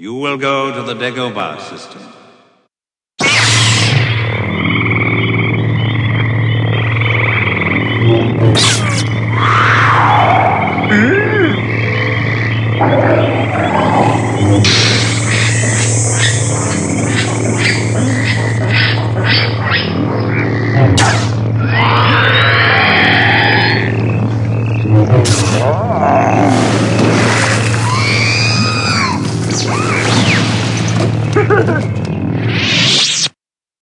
You will go to the Dagobah System. Mm.